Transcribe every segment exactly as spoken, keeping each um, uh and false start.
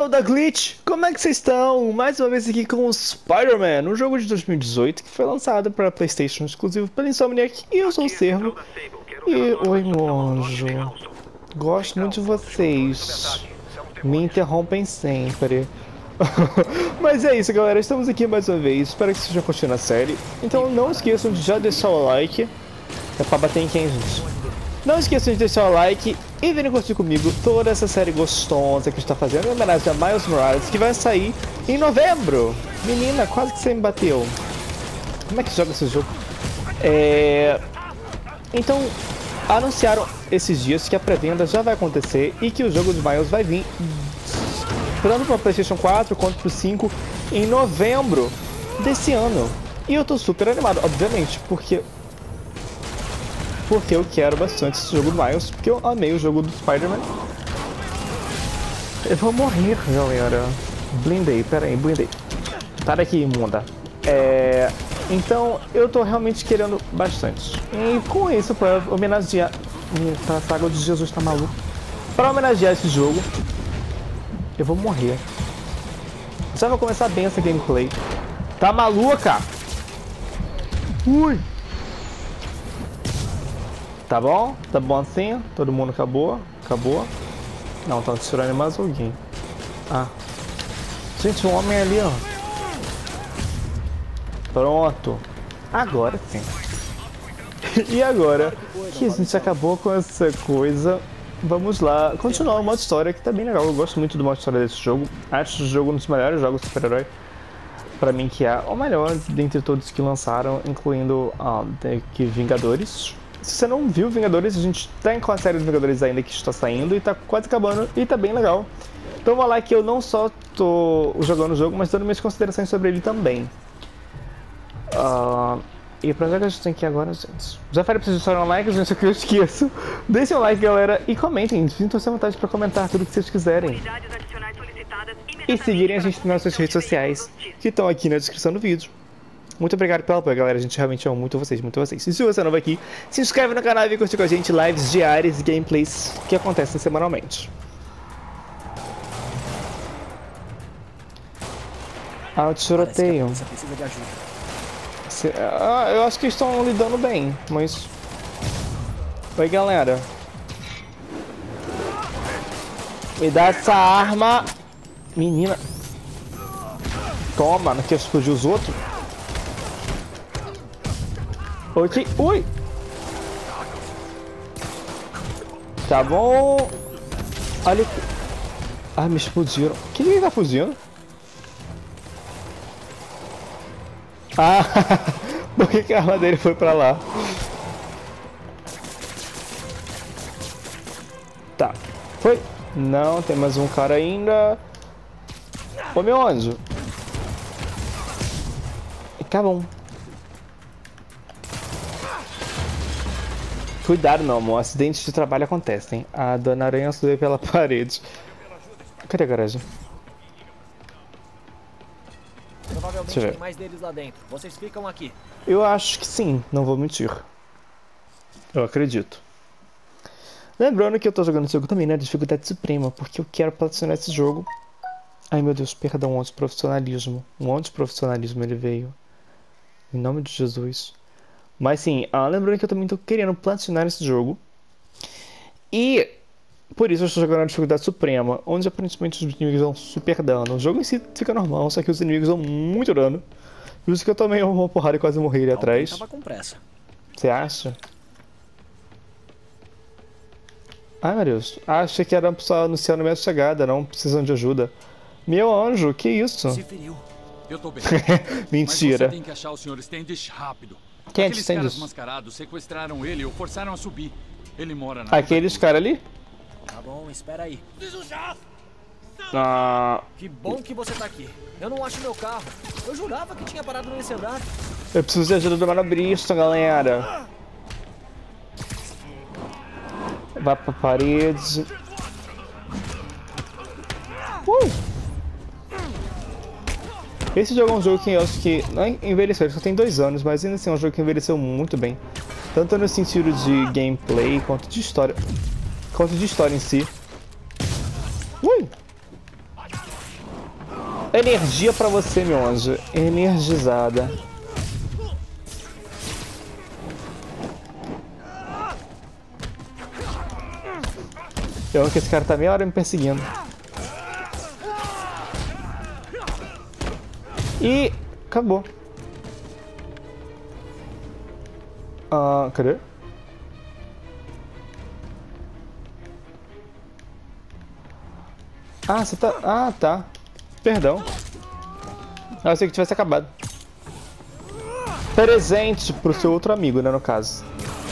Da Glitch, como é que vocês estão? Mais uma vez aqui com o Spider-Man, um jogo de dois mil e dezoito que foi lançado para PlayStation exclusivo pela Insomniac, e eu sou o Servo. E oi, meu anjo, gosto muito de vocês, me interrompem sempre. Mas é isso, galera, estamos aqui mais uma vez, espero que vocês estejam curtindo a série. Então não esqueçam de já deixar o like, é pra bater em quem, gente? Não esqueçam de deixar o like e virem curtir comigo toda essa série gostosa que a gente tá fazendo em homenagem a Miles Morales, que vai sair em novembro. Menina, quase que você me bateu. Como é que joga esse jogo? É... Então, anunciaram esses dias que a pré-venda já vai acontecer e que o jogo de Miles vai vir tanto para o PlayStation quatro quanto para o cinco em novembro desse ano. E eu tô super animado, obviamente, porque... Porque eu quero bastante esse jogo do Miles, porque eu amei o jogo do Spider-Man. Eu vou morrer, galera. Blindei, pera aí, blindei. Tá daqui, imunda. É... Então, eu tô realmente querendo bastante. E com isso, pra homenagear... Eita, essa água de Jesus tá maluco. Pra homenagear esse jogo, eu vou morrer. Já vou começar bem essa gameplay. Tá maluca? Ui! Tá bom? Tá bom assim? Todo mundo acabou? Acabou? Não, tá tirando mais alguém. Ah. Gente, um homem ali, ó. Pronto. Agora sim. E agora que a gente acabou com essa coisa, vamos lá continuar o modo história, que tá bem legal. Eu gosto muito do modo história desse jogo. Acho o jogo um dos melhores jogos de super-herói pra mim, que é o melhor dentre todos que lançaram, incluindo ah, que Vingadores. Se você não viu Vingadores, a gente tá com a série de Vingadores ainda que está saindo e tá quase acabando e tá bem legal. Então vou lá que eu não só tô jogando o jogo, mas dando minhas considerações sobre ele também. Uh, e pra onde é que a gente tem que ir agora, gente? Já falei pra vocês deixarem um like, gente, que eu esqueço. Deixem um like, galera, e comentem. Sintam-se à vontade pra comentar tudo que vocês quiserem. E seguirem a gente nas nossas redes sociais, que estão aqui na descrição do vídeo. Muito obrigado pelo apoio, galera. A gente realmente ama muito vocês, muito vocês. E se você é novo aqui, se inscreve no canal e vem curtir com a gente lives diárias e gameplays que acontecem semanalmente. Ah, o tiroteio. Você precisa de ajuda. Se... Ah, eu acho que estão lidando bem, mas... Oi, galera. Me dá essa arma. Menina. Toma, não quer explodir os outros? Ok, ui! Tá bom. Olha. Ah, me explodiram. O que ele tá fugindo? Ah, por que, que a arma dele foi pra lá? Tá, foi? Não, tem mais um cara ainda. Ô, meu anjo. Tá bom. Cuidado, meu amor, acidentes de trabalho acontecem. A Dona Aranha subiu pela parede. Cadê a garagem? Provavelmente tem mais deles lá dentro. Vocês ficam aqui. Eu acho que sim, não vou mentir. Eu acredito. Lembrando que eu tô jogando esse jogo também na dificuldade suprema, porque eu quero platinar esse jogo. Ai, meu Deus, perdão, um antiprofissionalismo. Um antiprofissionalismo ele veio. Em nome de Jesus. Mas sim, ah, lembrando que eu também tô querendo platinar esse jogo. E por isso eu estou jogando na dificuldade suprema, onde aparentemente os inimigos dão super dano. O jogo em si fica normal, só que os inimigos dão muito dano. Por isso que eu tomei uma porrada e quase morri ali atrás. Tava com pressa. Você acha? Ai, meu Deus. Acha que era só anunciando minha chegada, não precisam de ajuda. Meu anjo, que isso? Se feriu. Eu tô bem. Mentira. Mas você tem que achar o senhor Standish rápido. Quem é Aqueles caras Standish? mascarados sequestraram ele ou forçaram a subir. Ele mora na... Aqueles caras ali? Tá bom, espera aí. Ah, Que bom que você tá aqui. Eu não acho meu carro. Eu jurava que tinha parado nesse andar. eu preciso de ajuda do manobrista, galera. Vai pra parede. Uh! Esse jogo é um jogo que eu acho que não envelheceu, ele só tem dois anos, mas ainda assim é um jogo que envelheceu muito bem. Tanto no sentido de gameplay, quanto de história. Quanto de história em si. Ui! Energia pra você, meu anjo. Energizada. Eu amo que esse cara tá meia hora me perseguindo. E acabou. Ah, cadê? Ah, você tá... Ah, tá. Perdão. Ah, eu sei que tivesse acabado. Presente pro seu outro amigo, né, no caso.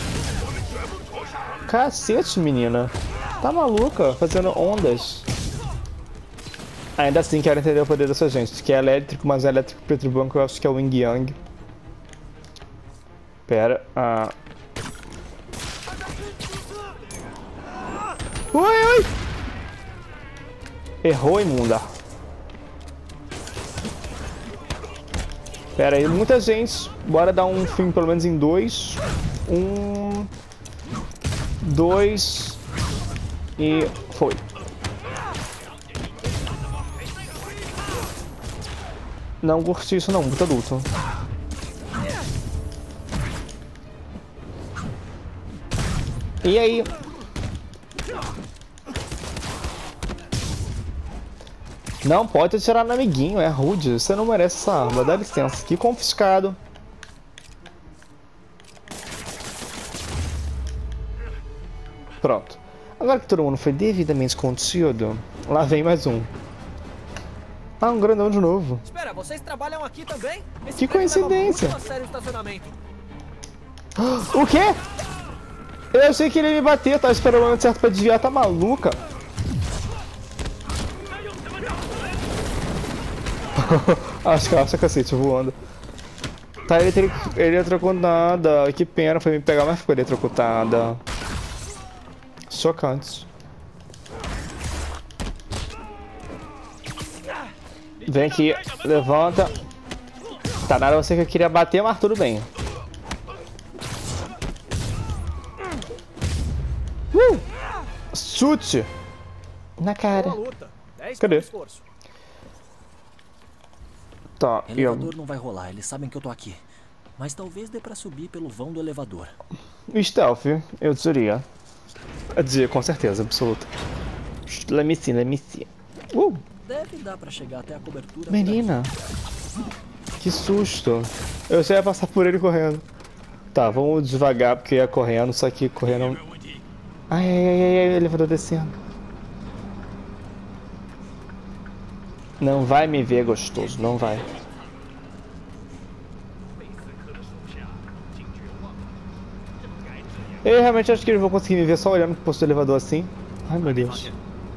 Cacete, menina. Tá maluca, fazendo ondas. Ainda assim, quero entender o poder dessa gente. Que é elétrico, mas é elétrico preto e branco, eu acho que é o Yin Yang. Pera. Ah. Ui, ui! Errou, imunda. Pera aí, muita gente. Bora dar um fim pelo menos em dois. Um. Dois. E foi. Não curti isso não, muito adulto. E aí? Não pode atirar no amiguinho, é rude. Você não merece essa arma, dá licença. Que confiscado. Pronto. Agora que todo mundo foi devidamente contido, lá vem mais um. Ah, um grandão de novo. Espera, vocês trabalham aqui também? Esse Que prédio leva coincidência. muito a sério o estacionamento. O quê? Eu achei que ele ia me bater, tava esperando o momento certo pra desviar, tá maluca? Acho que acha cacete voando. Tá eletri... eletrocutada, que pena, foi me pegar, mas ficou eletrocutada. Chocante. Vem aqui, levanta. Tá nada, você que eu queria bater, mas tudo bem. Uh! Chute! Na cara. Boa luta. dez Cadê? pelo esforço. Tá, e eu... Elevador não vai rolar, eles sabem que eu tô aqui. Mas talvez dê pra subir pelo vão do elevador. Stealth, eu diria. Eu diria, com certeza, absoluta. Let me see, let me see. Uh! Deve dar pra chegar até a cobertura. Menina! Que susto! Eu já ia passar por ele correndo. Tá, vamos devagar porque ia correndo, só que correndo... Ai, ai, ai, ai, ai, elevador descendo. Não vai me ver gostoso, não vai. Eu realmente acho que eles vão conseguir me ver só olhando pro posto do elevador assim. Ai, meu Deus.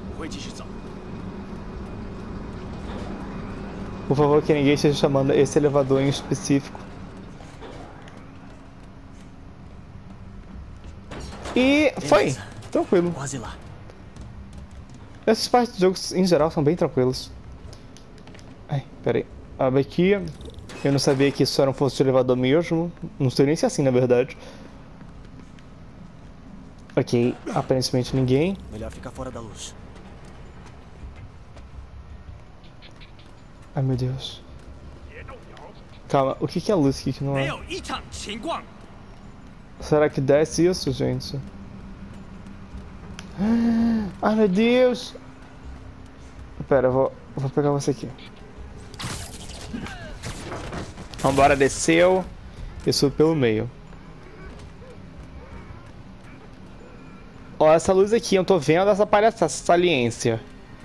Por favor, que ninguém esteja chamando esse elevador em específico. E foi! Tranquilo. Quase lá. Essas partes de jogos em geral são bem tranquilas. Ai, peraí. Abre aqui. Eu não sabia que isso era um posto de elevador mesmo. Não sei nem se é assim, na verdade. Ok, aparentemente ninguém. Melhor ficar fora da luz. Ai, meu Deus. Calma, o que que é a luz aqui que não é? Será que desce isso, gente? Ai, meu Deus! Pera, eu vou, eu vou pegar você aqui. Vambora, desceu. E subiu pelo meio. Ó, essa luz aqui, eu tô vendo essa palhaçada, essa saliência.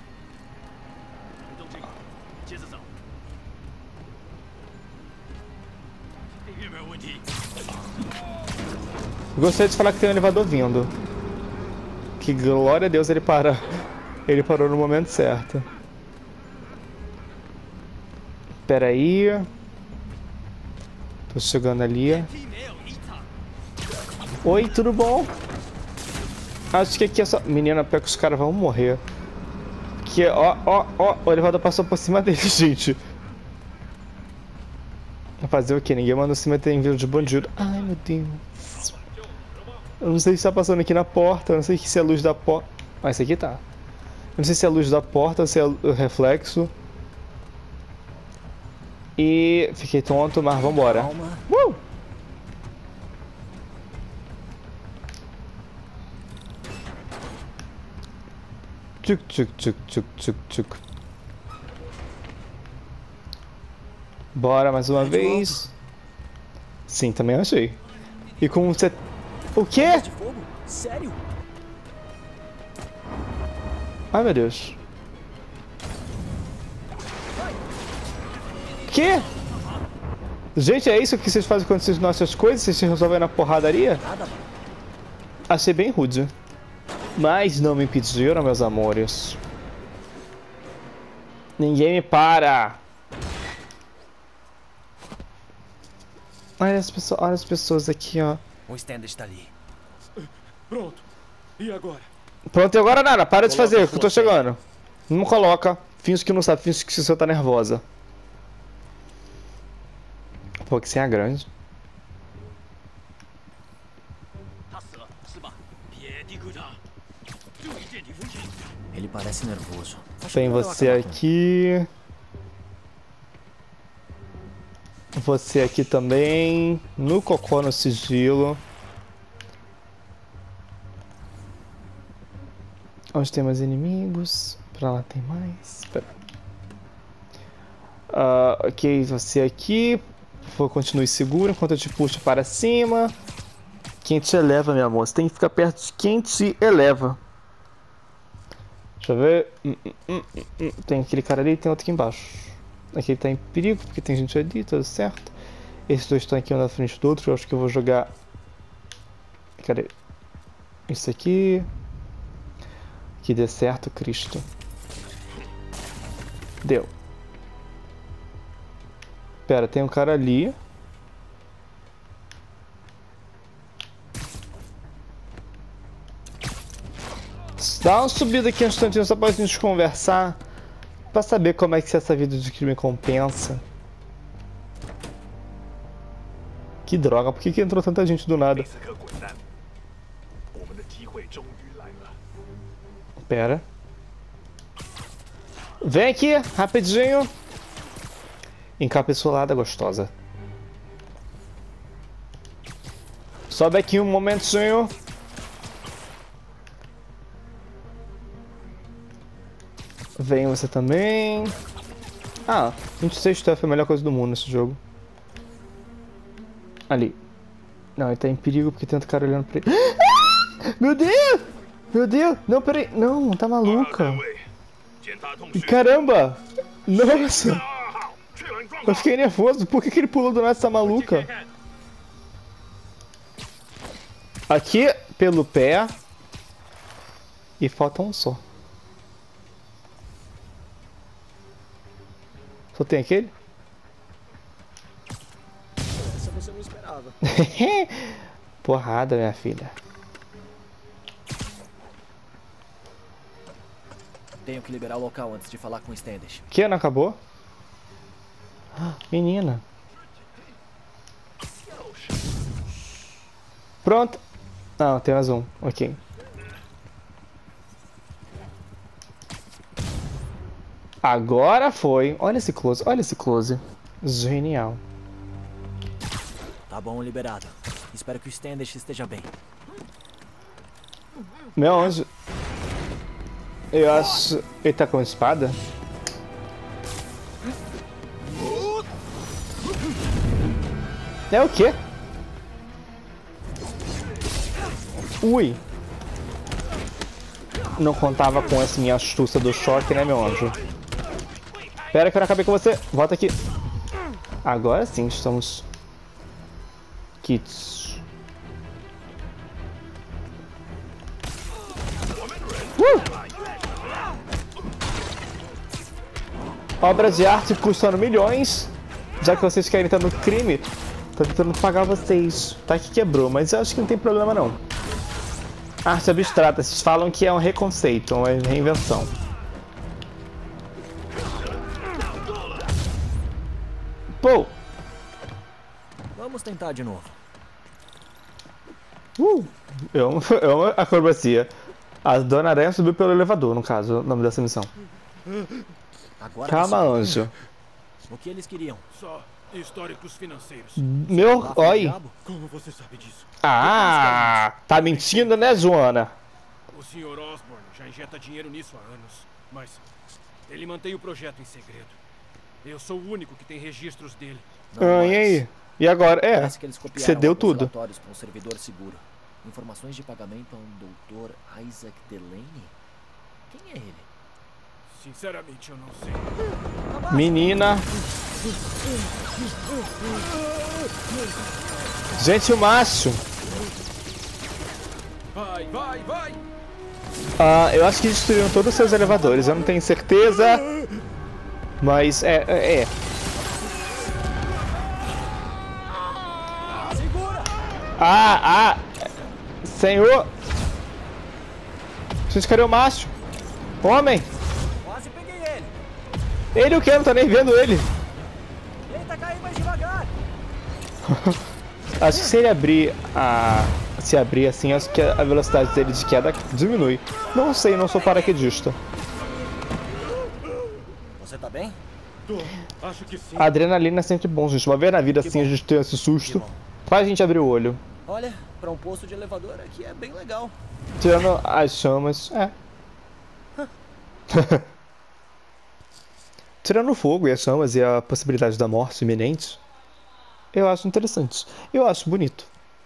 Gostaria de falar que tem um elevador vindo. Que glória a Deus ele para. Ele parou no momento certo. Pera aí. Tô chegando ali. Oi, tudo bom? Acho que aqui é só... Menina, pior que os caras vão morrer. Que ó, ó, ó. O elevador passou por cima deles, gente. Vai fazer o que? Ninguém manda se meter em vila de bandido. Ai, meu Deus. Eu não sei se tá passando aqui na porta, eu não sei se é a luz da porta. Ah, esse aqui tá. Eu não sei se é a luz da porta, se é o reflexo. E fiquei tonto, mas vambora. Calma. Uh! Tchuc, tchuc, tchuc, tchuc, tchuc, tchuc. Bora mais uma vez. Sim, também achei. E com você... O quê? De fogo? Sério? Ai, meu Deus. Que? Gente, é isso que vocês fazem quando vocês nossas as coisas? Vocês se resolvem na porradaria? Nada. Achei bem rude. Mas não me impediram, meus amores. Ninguém me para. Olha as pessoas, olha as pessoas aqui, ó. O stand está ali. Pronto. E agora? Pronto, e agora nada, para de Coloca fazer, a que eu tô sua fé. chegando. Não coloca. Finge que não sabe, finge que você tá nervosa. Pô, que senha grande. Ele parece nervoso. Acho Tem melhor eu você acabar com aqui. Você aqui também. No cocô, no sigilo. Onde tem mais inimigos? Pra lá tem mais. Espera. Ah, ok, você aqui. Vou continue seguro enquanto eu te puxo para cima. Quem te eleva, meu amor? Você tem que ficar perto de quem te eleva. Deixa eu ver. Hum, hum, hum, hum. Tem aquele cara ali e tem outro aqui embaixo. Aqui ele tá em perigo porque tem gente ali, tudo certo. Esses dois estão aqui um na frente do outro. Eu acho que eu vou jogar. Cadê? Isso aqui. Que dê certo, Cristo. Deu. Pera, tem um cara ali. Dá uma subida aqui um instantinho só pra gente conversar. Pra saber como é que essa vida de crime compensa. Que droga, por que, que entrou tanta gente do nada? Pera. Vem aqui, rapidinho. Encapsulada gostosa. Sobe aqui um momentinho. Vem você também. Ah, vinte e seis stuff é a melhor coisa do mundo nesse jogo. Ali. Não, ele tá em perigo porque tem outro cara olhando pra ele. Ah! Meu Deus! Meu Deus! Não, peraí. Não, tá maluca. Caramba! Nossa! Eu fiquei nervoso. Por que, que ele pulou do nada essa maluca? Aqui, pelo pé. E falta um só. Só tem aquele? essa você não esperava. Porrada, minha filha. Tenho que liberar o local antes de falar com o Standish. Que não acabou? Ah, menina. Pronto. Não, tem mais um. Ok. Agora foi. Olha esse close, olha esse close. Genial. Tá bom, liberado. Espero que o Standish esteja bem. Meu anjo. Eu acho. Ele tá com espada? É o quê? Ui. Não contava com essa minha astúcia do choque, né, meu anjo? Pera que eu não acabei com você. Volta aqui. Agora sim estamos... Kits. Uh! Obras de arte custando milhões. Já que vocês querem estar no crime, tô tentando pagar vocês. Tá que quebrou, mas eu acho que não tem problema não. Arte abstrata, vocês falam que é um reconceito, uma reinvenção. Pô! Vamos tentar de novo. Uh! Eu amo, eu amo a acrobacia. A Dona Aranha subiu pelo elevador, no caso, o nome dessa missão. Agora Calma, você- anjo. O que eles queriam? Só históricos financeiros. Meu, Bafo do oi. diabo? Como você sabe disso? Ah, tá mentindo, né, Joana? O senhor Osborn já injeta dinheiro nisso há anos, mas ele mantém o projeto em segredo. Eu sou o único que tem registros dele. Não Ah, mais. e aí? E agora? É, Parece que eles copiaram cedeu alguns tudo. relatórios para um servidor seguro. Informações de pagamento a um doutor Isaac Delaney? Quem é ele? Sinceramente, eu não sei. Menina. Gente, o macho. Vai, vai, vai! Ah, eu acho que destruíram todos os seus elevadores. Eu não tenho certeza. Mas é, é, é. Ah, ah. Senhor. Gente, cadê o macho? Homem. Quase peguei ele. Ele o que? Eu não tô nem vendo ele. Ele tá caindo mais devagar. Acho que se ele abrir a... Se abrir assim, acho que a velocidade dele de queda diminui. Não sei, não sou paraquedista. Você tá bem? Tô, acho que sim. A adrenalina é sempre bom, gente. Uma vez na vida assim a gente tem esse susto. Faz a gente abrir o olho. Olha, pra um posto de elevador aqui é bem legal. Tirando as chamas, é. Tirando o fogo e as chamas e a possibilidade da morte iminente, eu acho interessante. Eu acho bonito.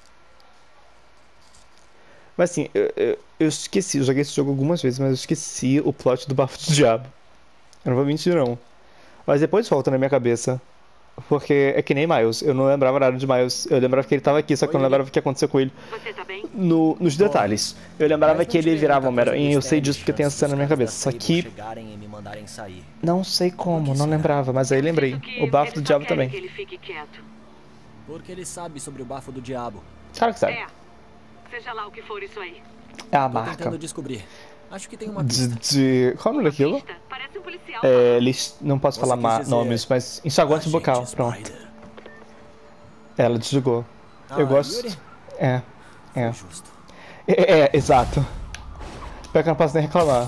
Mas assim, eu, eu, eu esqueci, eu joguei esse jogo algumas vezes, mas eu esqueci o plot do bafo do diabo. Eu não vou mentir não. Mas depois volta na minha cabeça. Porque é que nem Miles, eu não lembrava nada de Miles. Eu lembrava que ele tava aqui, só que eu não lembrava o que aconteceu com ele. Você tá bem? No, nos detalhes. Eu lembrava Mas que não ele tive virava muita coisa Homem-Aranha, eu sei mistério, disso porque tem a chances cena na minha dos caras cabeça. Só da Sable que chegarem e me mandarem sair. não sei como, não será? lembrava, mas aí lembrei. Sinto que O bafo do eles diabo só querem também. que ele fique quieto. Porque ele sabe sobre o bafo do diabo. Claro que sabe. É. Seja lá o que for isso aí. É a Tô marca. tentando descobrir. Acho que tem uma De, pista. de... Qual é o nome daquilo? Pista? Parece um policial. É, eles... Não posso Você falar quis ma- dizer nomes, mas enxaguante Agente bucal, pronto. Spider. Ela desligou. Eu Ah, gosto... Yuri? É, é. Foi justo. É, é, exato. Pior que eu não posso nem reclamar.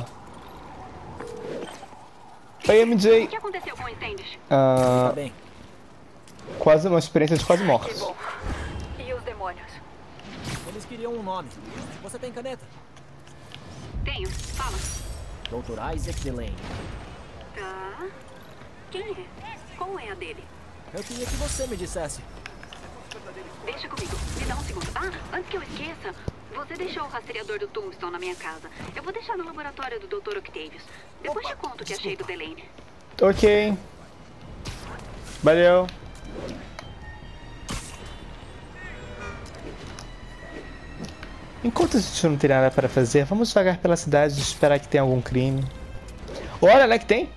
Oi, M O J. que aconteceu com o Stannis? Ah, Tá bem. quase uma experiência de quase morte. Que bom. E os demônios? Eles queriam um nome. Você tem caneta? Tenho. Fala. doutor Isaac Delaney. Tá. Quem é? Qual é a dele? Eu queria que você me dissesse. Deixa comigo. Me dá um segundo. Ah, antes que eu esqueça, você deixou o rastreador do Tombstone na minha casa. Eu vou deixar no laboratório do doutor Octavius. Depois te conto o que achei do Delaney. Ok. Valeu. Enquanto a gente não tem nada para fazer, vamos vagar pela cidade e esperar que tenha algum crime. Olha, né que tem?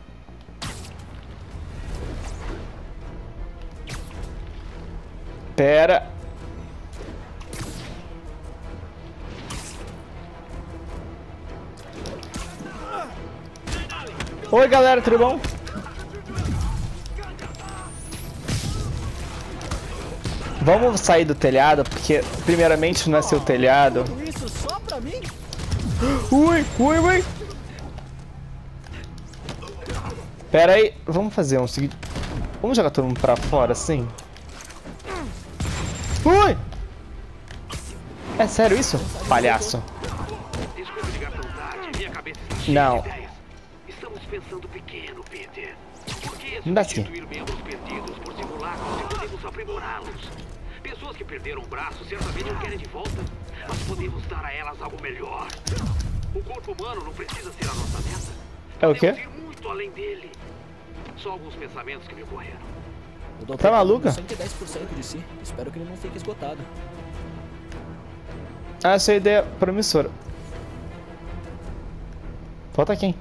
Pera. Oi, galera, tudo bom? Vamos sair do telhado, porque primeiramente não é seu telhado. Tudo isso só pra mim? Ui, ui, ui. Pera aí, vamos fazer um seguinte. Vamos jogar todo mundo pra fora, assim? Ui! É sério isso? Palhaço. Desculpe ligar tão tarde, minha cabeça está cheia Não. de ideias. Estamos pensando pequeno, Peter. Por que Não dá assim. substituir membros perdidos por simulacros se podemos aprimorá-los? Pessoas que perderam o braço certamente o querem de volta, mas podemos dar a elas algo melhor. O corpo humano não precisa ser a nossa meta. É o quê? Podemos ir muito além dele. Só alguns pensamentos que me ocorreram. O doutor Tá maluca? cento e dez por cento de si. Espero que ele não fique esgotado. Essa é a ideia promissora. Falta quem?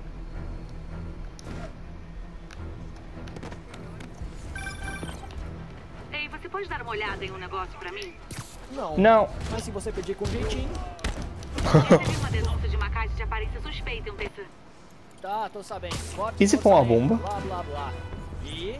Ei, você pode dar uma olhada em um negócio pra mim? Não. Não. Mas se você pedir com jeitinho. Recebi uma denúncia de uma caixa de aparência suspeita em um terceiro. Tá, tô sabendo. Forte E se for uma orçamento, bomba? Blá, blá, blá. E...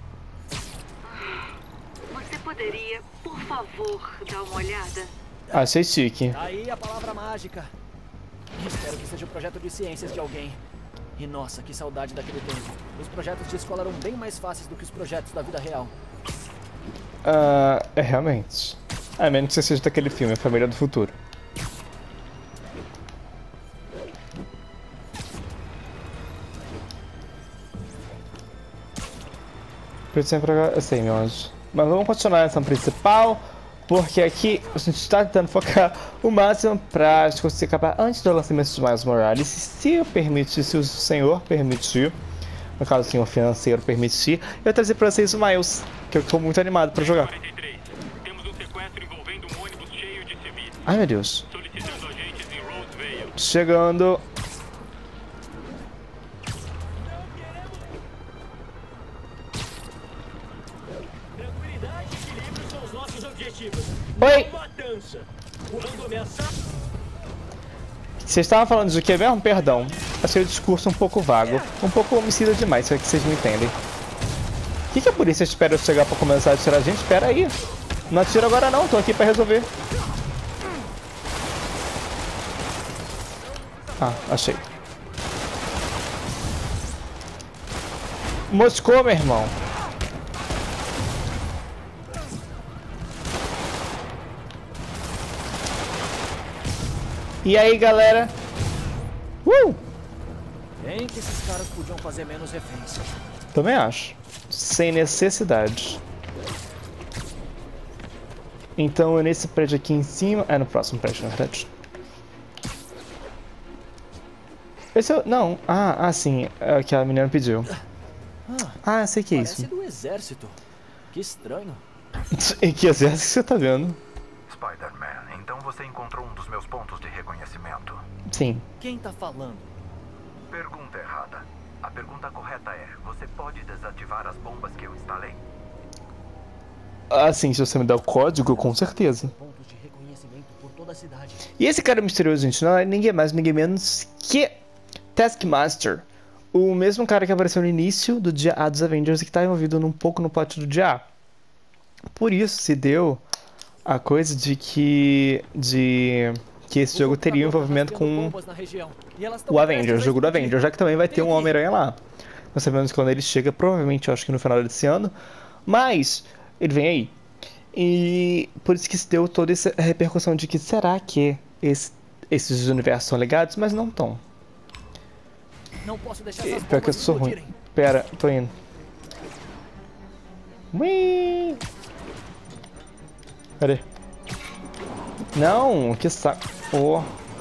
Você poderia, por favor, dar uma olhada? Achei chique. Tá aí a palavra mágica. Espero que seja um projeto de ciências de alguém. E nossa, que saudade daquele tempo. Os projetos de escola eram bem mais fáceis do que os projetos da vida real. Ah, é realmente. A menos que você seja daquele filme, Família do Futuro. Eu sei, meu anjo. Mas vamos continuar nessa principal, porque aqui a gente está tentando focar o máximo pra gente conseguir acabar antes do lançamento de Miles Morales. Se eu permitir, se o senhor permitir, no caso o senhor financeiro permitir, eu trazer pra vocês o Miles, que eu tô muito animado pra jogar. Temos um sequestro envolvendo um ônibus cheio de civis. Ai, meu Deus. Solicitando agentes em Roseville. Chegando. Oi! Vocês estavam falando de que mesmo? Perdão. Achei o discurso um pouco vago. Um pouco homicida demais, se é que vocês me entendem. O que, que a polícia espera eu chegar pra começar a atirar a gente? Espera aí. Não atira agora não, tô aqui pra resolver. Ah, achei. Moscou, meu irmão. E aí, galera? Uh! Bem que esses caras podiam fazer menos reféns. Também acho. Sem necessidade. Então é nesse prédio aqui em cima. É no próximo prédio, na verdade. Esse é o... Não. Ah, ah, sim. É o que a menina pediu. Ah, eu sei que é isso. Parece do exército. Que estranho. Em que exército você tá vendo? Spider-Man, então você encontrou um dos meus pontos de reconhecimento. Sim. Quem tá falando? Pergunta errada. A pergunta correta é, você pode desativar as bombas que eu instalei? Ah, sim, se você me der o código, com certeza. Pontos de reconhecimento por toda a cidade. E esse cara misterioso, gente, não é ninguém mais, ninguém menos que Taskmaster. O mesmo cara que apareceu no início do dia A dos Avengers e que tá envolvido um pouco no plot do dia A. Por isso se deu a coisa de que de que esse jogo teria um envolvimento com o Avengers, o jogo do Avengers, já que também vai ter um Homem-Aranha lá. Nós sabemos que quando ele chega, provavelmente, eu acho que no final desse ano, mas ele vem aí. E por isso que se deu toda essa repercussão de que será que esse, esses universos são ligados, mas não estão. Não posso deixar E, essas pior que eu bombas sou ruim. explodirem. Pera, tô indo. Ui. Cadê? Não, que saco. Oh.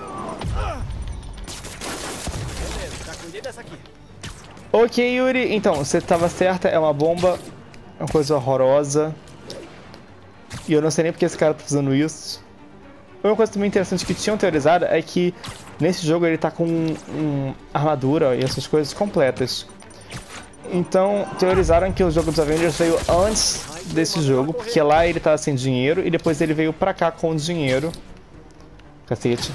Beleza, já cuidei dessa aqui. Ok, Yuri. Então, você estava certa. É uma bomba. É uma coisa horrorosa. E eu não sei nem porque esse cara tá fazendo isso. Uma coisa também interessante que tinham teorizado é que nesse jogo ele tá com um, um armadura e essas coisas completas. Então, teorizaram que o jogo dos Avengers veio antes desse jogo, porque lá ele tava sem dinheiro e depois ele veio pra cá com dinheiro. Cacete.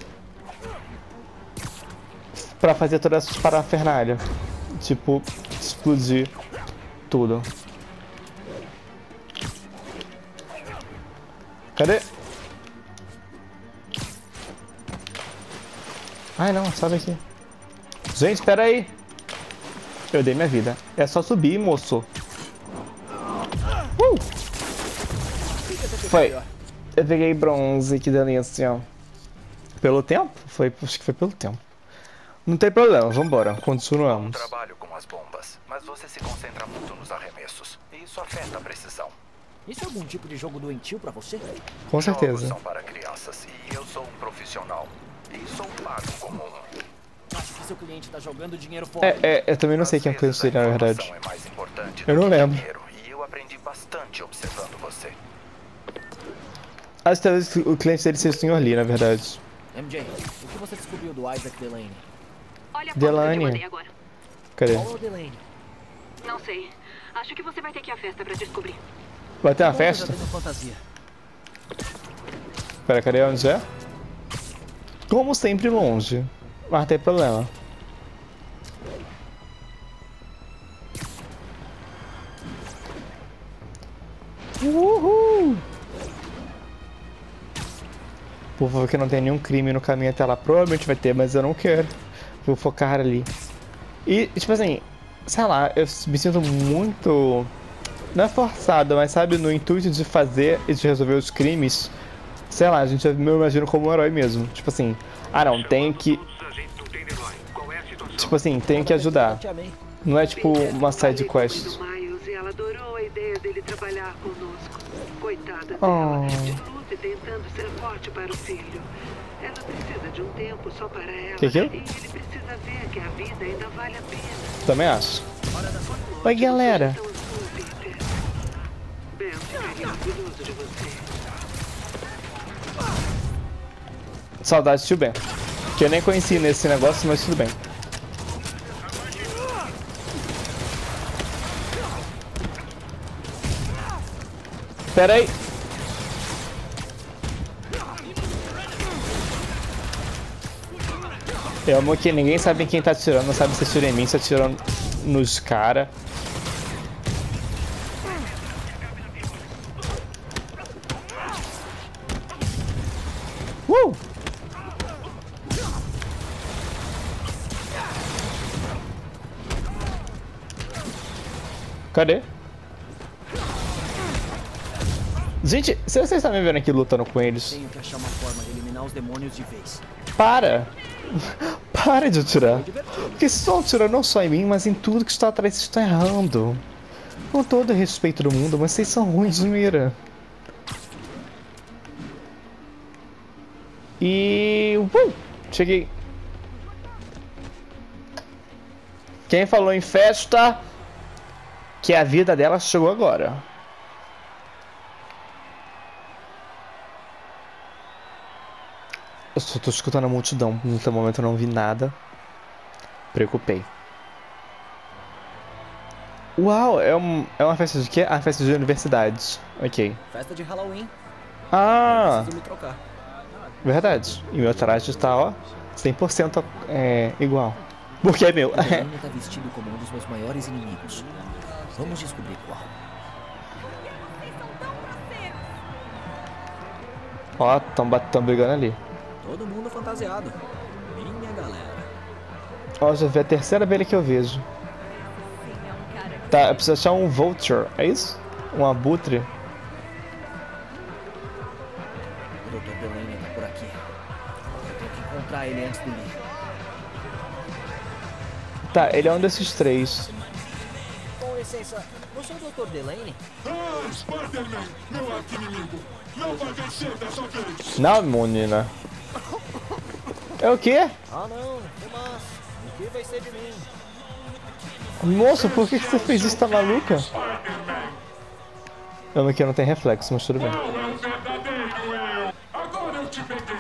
Pra fazer todas essas parafernália. Tipo, explodir tudo. Cadê? Ai não, sobe aqui. Gente, espera aí. Eu dei minha vida. É só subir, moço. Uh! Foi. Eu peguei bronze, que delícia. Pelo tempo? Foi, acho que foi pelo tempo. Não tem problema, vambora, continuamos. Eu trabalho com as bombas, mas você se concentra muito nos arremessos. E isso afeta a precisão. Isso é algum tipo de jogo doentio pra você? Com certeza. Jogos são para crianças e eu sou um profissional. E sou pago como um. Acho que seu cliente tá jogando dinheiro fora. É, é, eu também não sei quem é o cliente dele, na verdade. É mais importante Eu do não que lembro. dinheiro, e eu aprendi bastante observando você. Acho que talvez o cliente dele seja o senhor Lee, na verdade. M J, o que você descobriu do Isaac Delaney? Olha a foto que eu te Delaney. mandei agora. Cadê? Qual é o Delaney? Não sei. Acho que você vai ter que ir à festa pra descobrir. Vai ter uma Bom, eu já festa? tenho fantasia. Pera, cadê onde é? Como sempre, longe. Mas não tem problema. Uhul! Por favor, que não tem nenhum crime no caminho até lá. Provavelmente vai ter, mas eu não quero. Vou focar ali. E, tipo assim, sei lá, eu me sinto muito... Não é forçado, mas sabe, no intuito de fazer e de resolver os crimes, sei lá, a gente me imagina como um herói mesmo. Tipo assim, ah não, tenho que... Tipo assim, tenho que ajudar. Não é tipo uma side quest. Ela adorou a ideia dele trabalhar conosco. Coitada dela, Oh. de luta tentando ser forte para o filho. Ela precisa de um tempo só para ela. Que que é? E ele precisa ver que a vida ainda vale a pena. Também acho. Oi, galera. Então, sua, Peter. Ben, ficaria orgulhoso de você. Saudade de tio Ben. Que eu nem conheci nesse negócio, mas tudo bem. Pera aí. Eu amo que ninguém sabe quem tá atirando, não sabe se atira em mim, se atira nos cara. Uh! Cadê? Gente, se vocês estão me vendo aqui lutando com eles... Tenho que achar uma forma de eliminar os demônios de vez. Para! Para de atirar. Porque se estão atirando não só em mim, mas em tudo que está atrás, vocês estão errando. Com todo o respeito do mundo, mas vocês são ruins de mira. E... Uh, cheguei. Quem falou em festa, que a vida dela chegou agora. Eu só tô escutando a multidão, no momento eu não vi nada. Preocupei. Uau, é, um, é uma festa de quê? Ah, festa de universidades. Ok. Festa de Halloween. Ah, Preciso me trocar. verdade. E meu traje está, ó, cem por cento é, igual. Porque é meu. O demônio tá vestido como um dos meus maiores inimigos. Vamos descobrir qual. Ó, tão, tão brigando ali. Todo mundo fantasiado. Minha galera. Ó, já vi a terceira abelha que eu vejo. Tá, eu preciso achar um vulture, é isso? Um abutre. O doutor Delaney tá por aqui. Eu tenho que encontrar ele antes do Lee. Tá, ele é um desses três. Com licença, você é o doutor Delaney? Ah, Spider-Man, meu arqui-inimigo. Não vai vencer dessa vez. Não, menina. É o quê? Ah não, fumaça. O que vai ser de mim? Moço, por que, que você fez isso? Tá maluca? Eu aqui não tem reflexo, mas tudo bem. Não é um verdadeiro eu. Agora eu te peguei.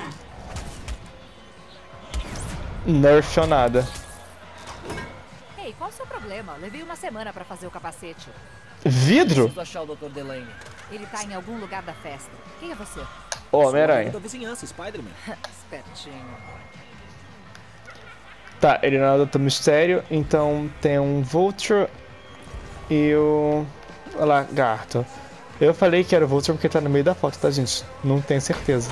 Nerfionada. Ei, qual o seu problema? Levei uma semana pra fazer o capacete. Vidro? Preciso achar o doutor Delaney. Ele tá em algum lugar da festa. Quem é você? Homem-Aranha. Da vizinhança, Spider-Man. Espertinho. Tá, ele não é o Doutor Mistério, então tem um Vulture e o Lagarto. Eu falei que era o Vulture porque tá no meio da foto, tá, gente? Não tenho certeza.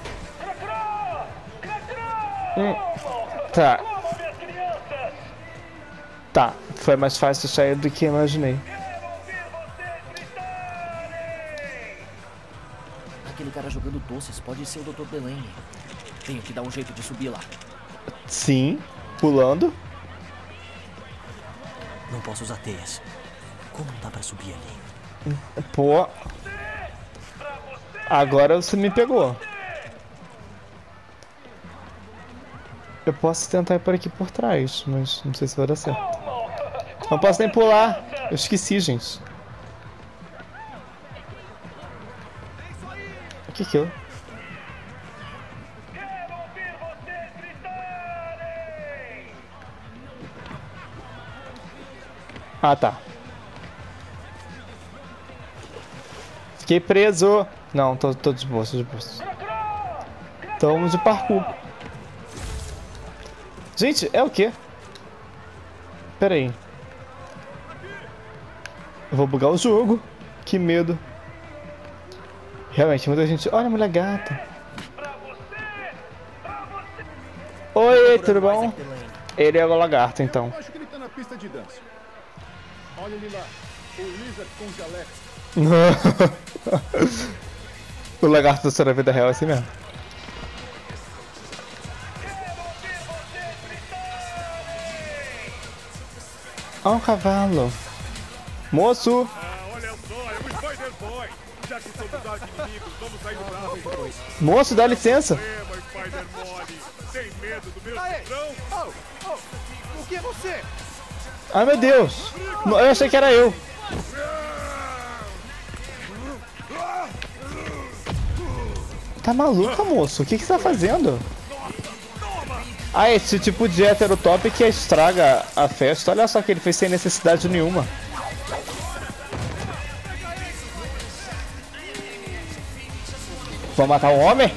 Hum, tá. Tá, foi mais fácil sair do que imaginei. Aquele cara jogando doces pode ser o doutor Delaney. Tenho que dar um jeito de subir lá. Sim, pulando. Não posso usar teias. Como dá pra subir ali? Pô. Agora você me pegou. Eu posso tentar ir por aqui por trás, mas não sei se vai dar certo. Não posso nem pular. Eu esqueci, gente. O que que eu... Ah, tá. Fiquei preso. Não, tô, tô de boa, tô de boa. Tamo de parkour. Gente, é o quê? Pera aí. Eu vou bugar o jogo. Que medo. Realmente, muita gente... Olha, mulher gata. Oi, tudo bom? Ele é o lagarto, então. pista de dança. Olha ele lá, o Lizard com jaleco. O lagarto da vida real é assim mesmo. Ó, um cavalo. Moço! Ah, olha só, é o Spider-Boy. Já que somos arqui-inimigos, vamos sair do braço depois. Moço, dá licença. Problema, Spider-Mole. Tem medo do meu patrão? Oh, oh, o que é você? Ai, meu Deus. Eu achei que era eu. Tá maluca, moço? O que que você tá fazendo? Ah, esse tipo de hétero top que estraga a festa. Olha só que ele fez sem necessidade nenhuma. Vou matar o homem?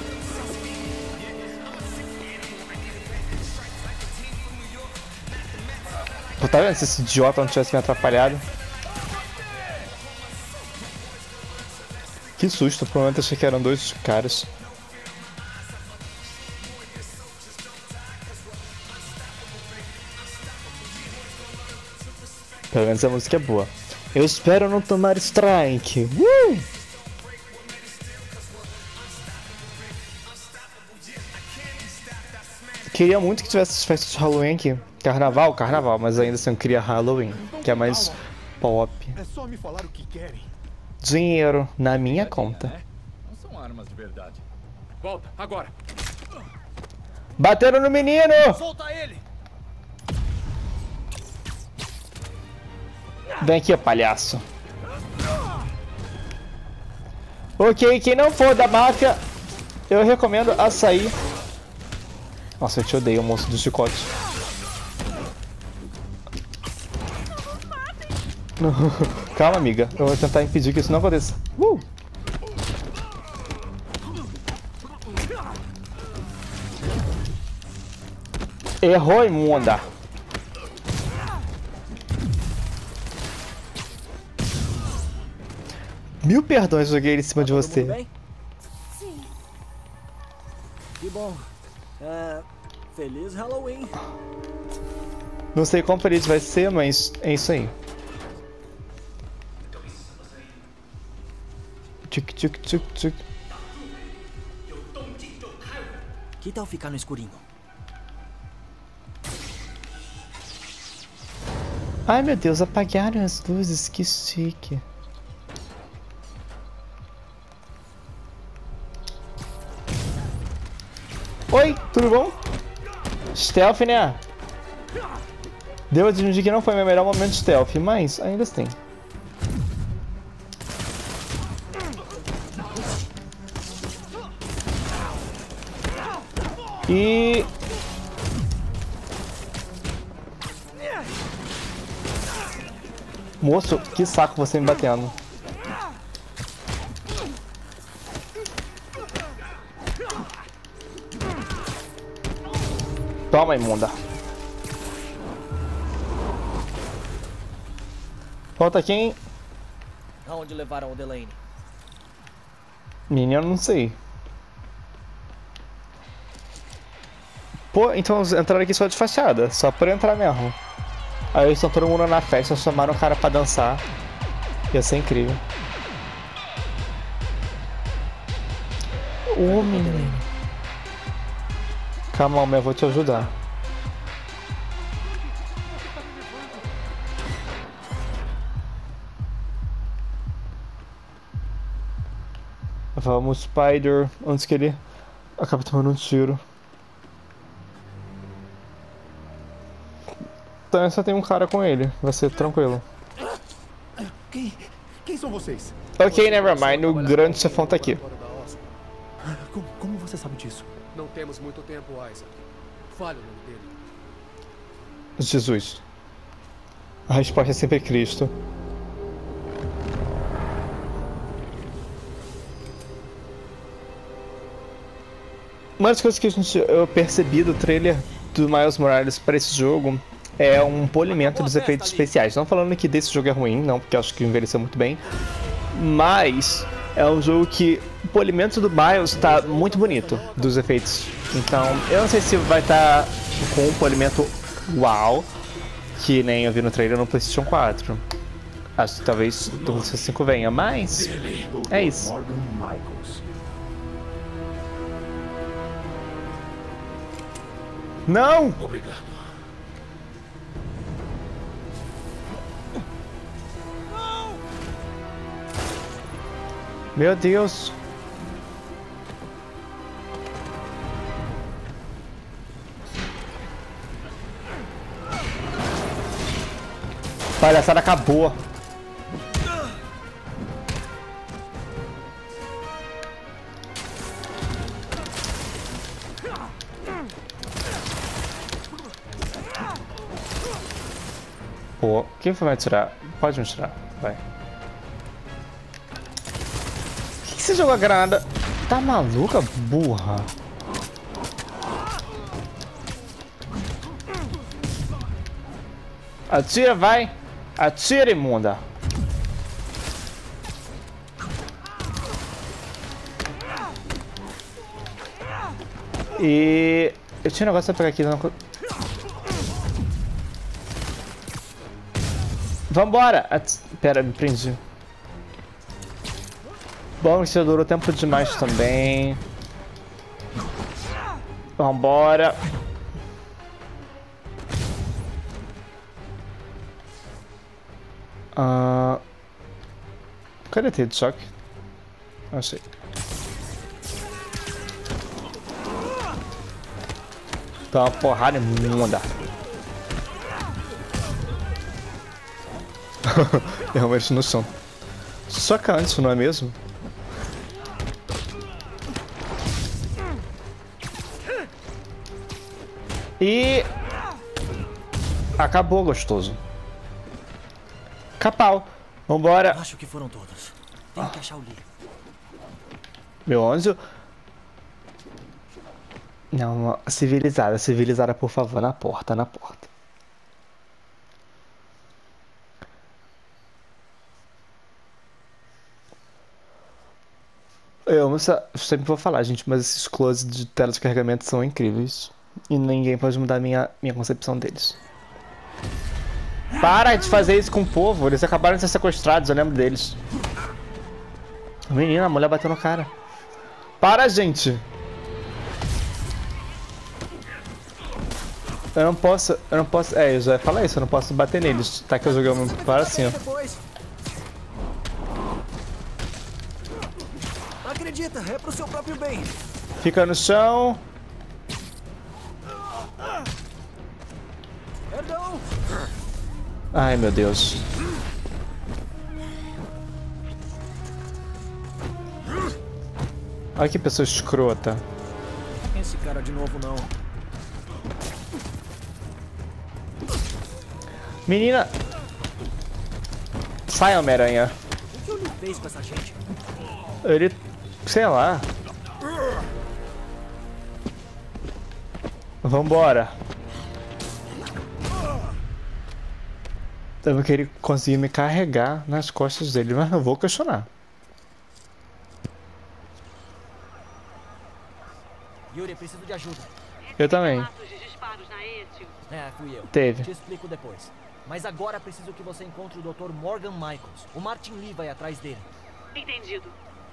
Pô, tá vendo se esse idiota não tivesse me atrapalhado? Que susto, provavelmente achei que eram dois caras. Pelo menos a música é boa. Eu espero não tomar strike. Uh! Queria muito que tivesse festas de Halloween aqui. Carnaval, carnaval, mas ainda assim eu queria Halloween, que é mais pop. É só me falar o que querem. Dinheiro na minha conta. Não são armas de verdade. Volta, agora. Bateram no menino! Solta ele! Vem aqui, palhaço. Ok, quem não for da máfia, eu recomendo açaí. Nossa, eu te odeio, moço do chicote. Calma, amiga. Eu vou tentar impedir que isso não aconteça. Uh! Errou, imunda. Mil perdões, joguei ele em cima de você. Bem? Sim. Que bom. É... Feliz Halloween. Não sei quão feliz vai ser, mas é isso aí. Tchuc, tchuc, tchuc, tchuc. Que tal ficar no escurinho? Ai, meu Deus, apagaram as luzes, que chique. Oi, tudo bom? Stealth, né? Devo admitir que não foi meu melhor momento de stealth, mas ainda assim. E... Moço, que saco você me batendo. Toma, imunda. Falta quem? Aonde levaram o Delaney? Menino, não sei. Pô, então entraram aqui só de fachada, só por entrar mesmo. Aí eles estão todo mundo na festa, chamaram o cara pra dançar. Ia ser incrível. Ô, menino. Calma, homem, eu vou te ajudar. Vamos, Spider, antes que ele acabe tomando um tiro. Então só tem um cara com ele, vai ser tranquilo. Quem, quem são vocês? Ok, nevermind, o grande chefão tá aqui. Como, como você sabe disso? Não temos muito tempo, Isaac. Fale o nome dele. Jesus. A resposta é sempre Cristo. Uma das coisas que a gente, eu percebi do trailer do Miles Morales para esse jogo é um polimento dos efeitos especiais. Não falando que desse jogo é ruim, não, porque eu acho que envelheceu muito bem. Mas é um jogo que o polimento do Miles está muito bonito, dos efeitos. Então, eu não sei se vai estar tá com um polimento uau, Que nem eu vi no trailer no PlayStation quatro. Acho que talvez do PlayStation cinco venha, mas é isso. Não! Obrigado. Meu Deus! Palhaçada acabou. Pô, quem foi me atirar? Pode me atirar, vai. Por que você jogou a granada? Tá maluca, burra? Atira, vai! Atira, imunda! E... eu tinha um negócio pra pegar aqui, não... Vambora! At... Pera, me prendi. Bom, isso durou tempo demais também. Vambora! Ah... Cadê a teia de choque? Achei. Dá uma porrada imunda. Realmente no chão. Chocante, não é mesmo? E... acabou, gostoso. Capau. Vambora. Acho que foram todos. Tenho que achar o Lee. Meu anjo. Não, civilizada, civilizada, por favor, na porta, na porta. Eu sempre vou falar, gente, mas esses closes de tela de carregamento são incríveis. E ninguém pode mudar minha, minha concepção deles. Para de fazer isso com o povo, eles acabaram de ser sequestrados, eu lembro deles. Menina, a mulher bateu no cara. Para, gente! Eu não posso, eu não posso, é, eu já ia falar isso, eu não posso bater neles, tá que eu joguei muito para assim, ó. Acredita, é pro seu próprio bem. Fica no chão. Perdão. Ai, meu Deus. Olha que pessoa escrota. Esse cara de novo não. Menina! Sai, Homem-Aranha. O que o Lee fez com essa gente? Ele... sei lá. Vambora. Eu vou querer conseguir me carregar nas costas dele, mas não vou questionar. Yuri, preciso de ajuda. Eu também. É, fui eu. Teve. Te explico depois. Mas agora preciso que você encontre o doutor Morgan Michaels. O Martin Lee vai atrás dele. Entendido.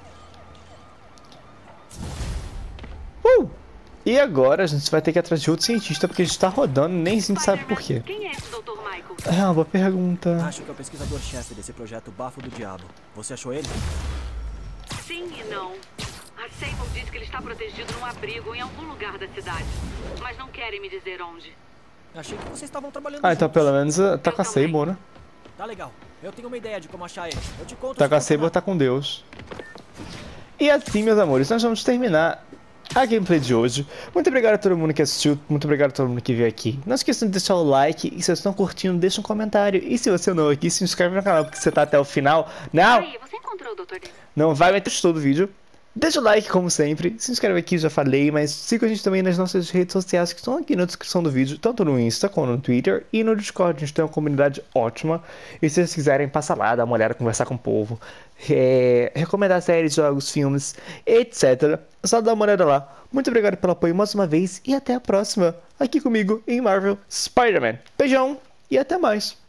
Uh! E agora a gente vai ter que ir atrás de outro cientista porque a gente tá rodando e nem a gente sabe por quê. Quem é esse doutor Michaels? É uma boa pergunta. Acho que é o pesquisador-chefe desse projeto Bafo do Diabo. Você achou ele? Sim e não. A Sable diz que ele está protegido num abrigo em algum lugar da cidade. Mas não querem me dizer onde. Achei que vocês estavam trabalhando Ah, então juntos. pelo menos uh, tá com a Sable, né? Tá legal. Eu tenho uma ideia de como achar ele. Eu te conto. Tá com a Sable, tá com Deus. E assim, meus amores, nós vamos terminar a gameplay de hoje. Muito obrigado a todo mundo que assistiu, muito obrigado a todo mundo que veio aqui. Não esqueçam de deixar o like, e se vocês estão curtindo, deixa um comentário. E se você não é aqui, se inscreve no canal, porque você tá até o final. Não! Aí, você encontrou o doutor Dave? Não vai meter todo o vídeo. Deixa o like, como sempre, se inscreve aqui, já falei, mas siga a gente também nas nossas redes sociais que estão aqui na descrição do vídeo, tanto no Insta como no Twitter e no Discord. A gente tem uma comunidade ótima, e se vocês quiserem, passa lá, dar uma olhada, conversar com o povo, é, recomendar séries, jogos, filmes, etcétera. É só dar uma olhada lá. Muito obrigado pelo apoio mais uma vez, e até a próxima, aqui comigo em Marvel Spider-Man. Beijão, e até mais.